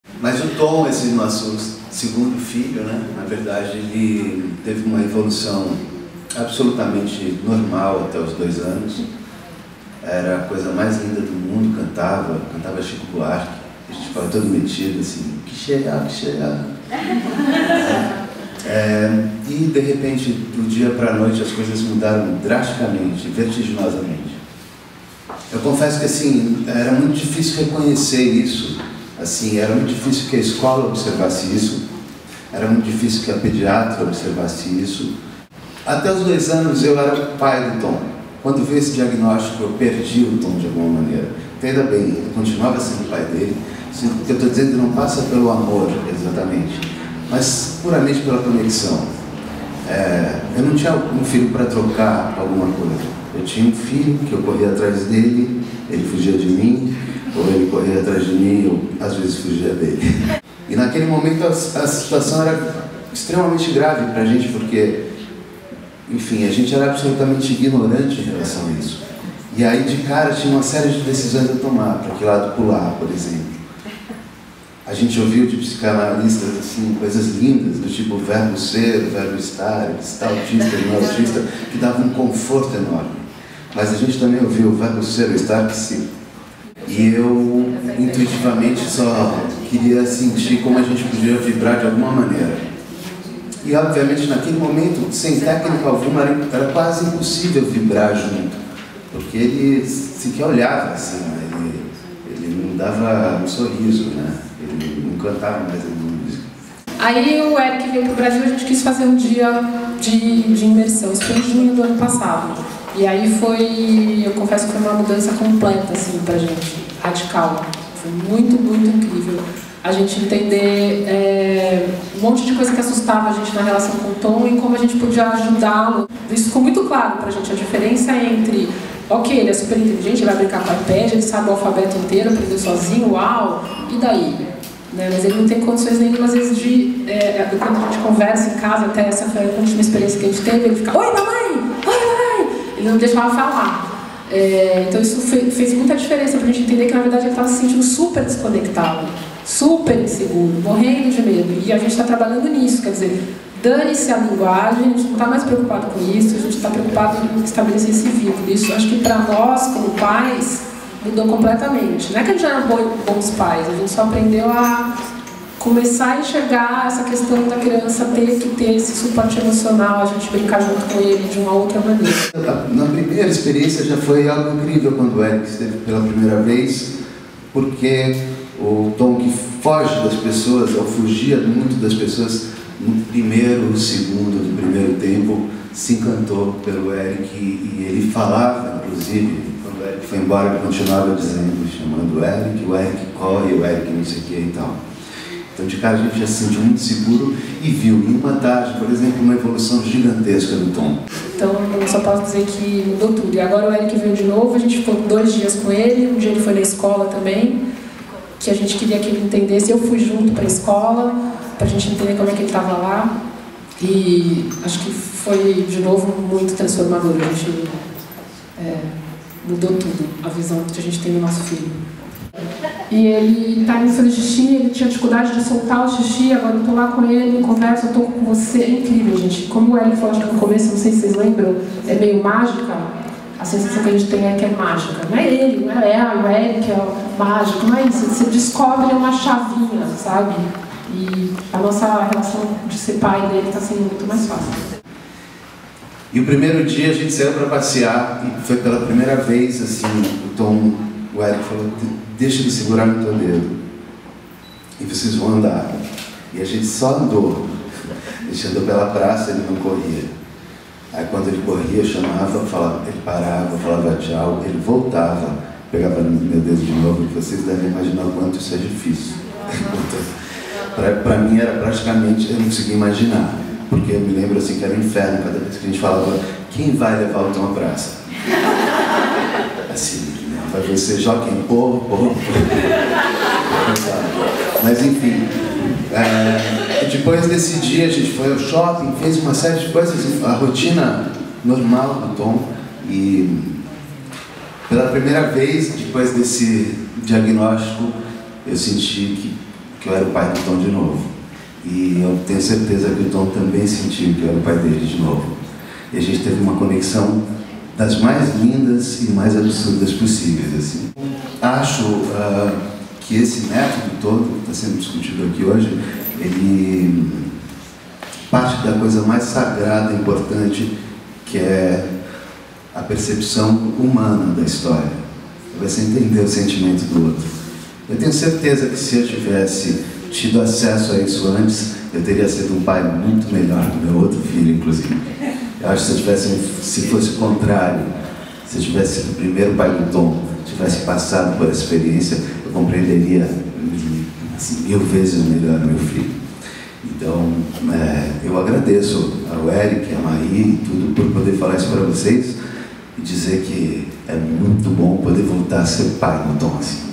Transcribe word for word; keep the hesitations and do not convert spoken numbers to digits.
Mas o Tom, esse nosso segundo filho, né, na verdade, ele teve uma evolução absolutamente normal até os dois anos. Era a coisa mais linda do mundo, cantava, cantava Chico Buarque. A gente ficava todo metido, assim, que chegar, que chegar. É, e, de repente, do dia para a noite, as coisas mudaram drasticamente, vertiginosamente. Eu confesso que, assim, era muito difícil reconhecer isso. Assim, era muito difícil que a escola observasse isso. Era muito difícil que a pediatra observasse isso. Até os dois anos, eu era pai do Tom. Quando veio esse diagnóstico, eu perdi o Tom de alguma maneira. Ainda bem, eu continuava sendo pai dele. O que eu estou dizendo não passa pelo amor, exatamente, mas puramente pela conexão. É, eu não tinha um filho para trocar alguma coisa. Eu tinha um filho que eu corria atrás dele, ele fugia de mim, ou ele corria atrás de mim, eu às vezes fugia dele. E naquele momento a, a situação era extremamente grave para a gente, porque, enfim, a gente era absolutamente ignorante em relação a isso. E aí, de cara, tinha uma série de decisões a tomar, para que lado pular, por exemplo. A gente ouviu de psicanalistas, assim, coisas lindas, do tipo verbo ser, verbo estar, ele está autista, ele não é autista, que davam um conforto enorme. Mas a gente também ouviu o verbo ser, o estar, que sim. E eu, intuitivamente, só queria sentir como a gente podia vibrar de alguma maneira. E, obviamente, naquele momento, sem técnica alguma, era, era quase impossível vibrar junto. Porque ele sequer olhava, assim, ele, ele não dava um sorriso, né? Ele não cantava mais a música. Aí o Eric veio para o Brasil e a gente quis fazer um dia de, de imersão. Isso foi em junho do ano passado. E aí foi, eu confesso que foi uma mudança completa, assim, pra gente, radical. Foi muito, muito incrível a gente entender é, um monte de coisa que assustava a gente na relação com o Tom e como a gente podia ajudá-lo. Isso ficou muito claro pra gente, a diferença entre, ok, ele é super inteligente, ele vai brincar com o iPad, ele sabe o alfabeto inteiro, aprendeu sozinho, uau, e daí? Né? Mas ele não tem condições nenhuma, às vezes, de, é, quando a gente conversa em casa, até essa foi a última experiência que a gente teve, ele fica, oi mamãe, oi mamãe, ele não deixava falar. É, então isso fez, fez muita diferença pra gente entender que na verdade ele estava se sentindo super desconectado, super inseguro, morrendo de medo, e a gente está trabalhando nisso, quer dizer, dane-se a linguagem, a gente não está mais preocupado com isso, a gente está preocupado em estabelecer esse vínculo. Isso acho que para nós, como pais, mudou completamente. Não é que a gente já era bons pais, a gente só aprendeu a começar a enxergar essa questão da criança ter que ter esse suporte emocional, a gente brincar junto com ele de uma outra maneira. Na primeira experiência já foi algo incrível quando o Eric esteve pela primeira vez, porque o Tom, que foge das pessoas, ou fugia muito das pessoas, no primeiro segundo do primeiro tempo, se encantou pelo Eric e ele falava, inclusive, quando o Eric foi embora, ele continuava dizendo, chamando o Eric, o Eric corre, o Eric não sei o que e tal. Então, de cara, a gente já se sentiu muito seguro e viu em uma tarde, por exemplo, uma evolução gigantesca do Tom. Então, eu só posso dizer que mudou tudo. E agora o Eric veio de novo, a gente ficou dois dias com ele, um dia ele foi na escola também, que a gente queria que ele entendesse. Eu fui junto para a escola, para a gente entender como é que ele estava lá. E acho que foi, de novo, muito transformador. A gente é, mudou tudo, a visão que a gente tem do nosso filho. E ele está indo fazer xixi, ele tinha dificuldade de soltar o xixi, agora eu estou lá com ele, converso, eu estou com você. É incrível, gente. Como o Eric falou acho que no começo, não sei se vocês lembram, é meio mágica. A sensação que a gente tem é que é mágica. Não é ele, não é ela, o Eric é o mágico, não é isso. Você descobre uma chavinha, sabe? E a nossa relação de ser pai dele está sendo muito mais fácil. E o primeiro dia a gente saiu para passear e foi pela primeira vez, assim, o Tom, o Eric falou, deixa ele segurar no teu dedo e vocês vão andar. E a gente só andou. A gente andou pela praça, ele não corria. Aí quando ele corria, eu chamava, falava, ele parava, falava tchau, ele voltava, pegava no meu dedo de novo, e vocês devem imaginar o quanto isso é difícil. Para mim era praticamente, eu não conseguia imaginar, porque eu me lembro assim que era um inferno cada vez que a gente falava, quem vai levar o Tom à praça? Assim, né? Vai você, Joaquim, porra, porra, porra. Mas enfim, é, depois desse dia a gente foi ao shopping, fez uma série de coisas, a rotina normal do Tom, e pela primeira vez, depois desse diagnóstico, eu senti que que eu era o pai do Tom de novo. E eu tenho certeza que o Tom também sentiu que eu era o pai dele de novo. E a gente teve uma conexão das mais lindas e mais absurdas possíveis, assim. Acho uh, que esse método todo que está sendo discutido aqui hoje, ele parte da coisa mais sagrada e importante, que é a percepção humana da história. Você entender o sentimento do outro. Eu tenho certeza que se eu tivesse tido acesso a isso antes, eu teria sido um pai muito melhor do meu outro filho, inclusive. Eu acho que se eu tivesse, se fosse o contrário, se eu tivesse sido o primeiro pai do Tom, tivesse passado por essa experiência, eu compreenderia assim, mil vezes melhor o meu filho. Então, é, eu agradeço ao Eric, a Marie e tudo por poder falar isso para vocês e dizer que é muito bom poder voltar a ser pai do Tom, assim.